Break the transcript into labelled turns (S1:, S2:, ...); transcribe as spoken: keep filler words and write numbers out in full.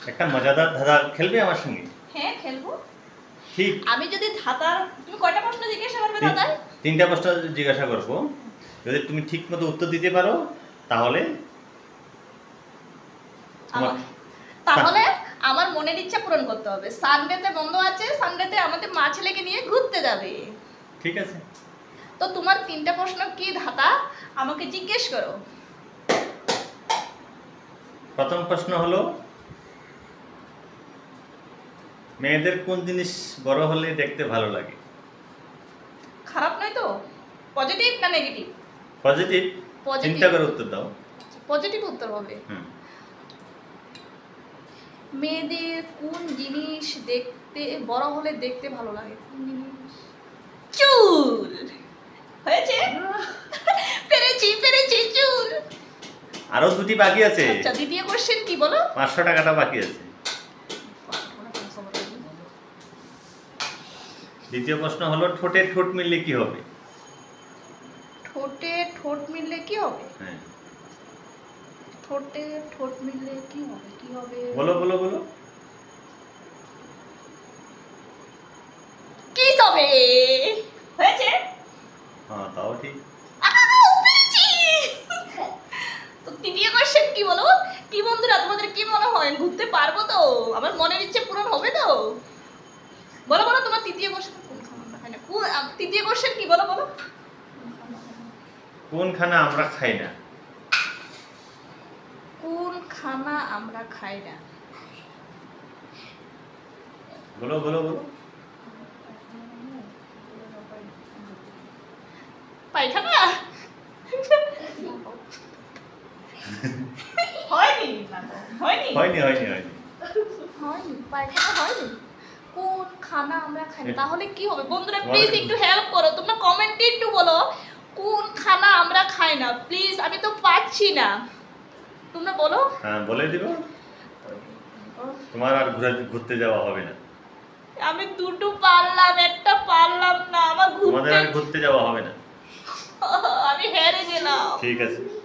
S1: একটা মজাদার ধাঁধা খেলবে আমার সঙ্গে?
S2: হ্যাঁ খেলবো।
S1: ঠিক।
S2: আমি যদি ধাঁধার, তুমি কয়টা প্রশ্ন জিজ্ঞাসা করবে ধাঁধায়?
S1: তিনটা প্রশ্ন জিজ্ঞাসা করব। যদি তুমি ঠিক মতো উত্তর দিতে পারো তাহলে
S2: তাহলে আমার মনের ইচ্ছা পূরণ করতে হবে। সানডেতে বন্ধ আছে, সানডেতে আমাদের মা ছেলেকে নিয়ে ঘুরতে যাবে।
S1: ঠিক আছে।
S2: তো তোমার তিনটা প্রশ্ন কি ধাঁধা আমাকে জিজ্ঞেস করো।
S1: প্রথম প্রশ্ন হলো, মেয়েদের কোন জিনিস বড় হলে দেখতে ভালো লাগে?
S2: খারাপ নয় তো? পজিটিভ না নেগেটিভ?
S1: পজিটিভ। চিন্তা করে উত্তর দাও।
S2: পজিটিভ উত্তর হবে।
S1: হুম।
S2: মেয়েদের কোন জিনিস দেখতে বড় হলে দেখতে ভালো লাগে? কোন জিনিস? চুল। হয়েছে? পেরেছি পেরেছি চুল।
S1: আরো দুটি বাকি আছে।
S2: আচ্ছা দ্বিতীয় কোশ্চেন কি বলো?
S1: পাঁচশো টাকাটা বাকি আছে। দ্বিতীয় প্রশ্ন হলো, ঠোঁটে ঠোঁট মিললে কি হবে?
S2: ঠোঁটে ঠোঁট মিললে কি হবে?
S1: হ্যাঁ।
S2: ঠোঁটে ঠোঁট মিললে কি হবে? কি হবে?
S1: বলো বলো বলো।
S2: কিস হবে। হয়েছে?
S1: হ্যাঁ তাও ঠিক।
S2: তো তৃতীয় কোশ্চেন কি বলো? কি বন্ধুরা তোমাদের কি মনে হয় ঘুরতে পারবো তো? আমার মনের ইচ্ছে পূরণ হবে তো? বলো বলো তোমার তৃতীয় কোশ্চেন কোনখানা আমরা খাই না? কোন তৃতীয় কোশ্চেন কি বলো বলো?
S1: কোন খানা আমরা খাই না?
S2: কোন খানা আমরা খাই না?
S1: বলো বলো বলো।
S2: পায়খানা? হয়নি হয়নি
S1: হয়নি হয়নি হয়নি
S2: হয়নি পায়খানা হয়নি। কোন খানা আমরা খাই না তাহলে কি হবে? বন্ধুরা
S1: তোমার-
S2: প্লিজ একটু হেল্প করো, তোমরা কমেন্টে একটু বলো কোন খানা আমরা খাই না প্লিজ, আমি তো পাচ্ছি না, তোমরা বলো।
S1: হ্যাঁ বলে দিব, তোমার আর ঘুরে ঘুরতে যাওয়া হবে না।
S2: আমি দুটো পারলাম, একটা পারলাম না, আমার
S1: তোমাদের
S2: ঘুরতে
S1: আর ঘুরতে যাওয়া হবে না।
S2: আমি হেরে গেলাম।
S1: ঠিক আছে।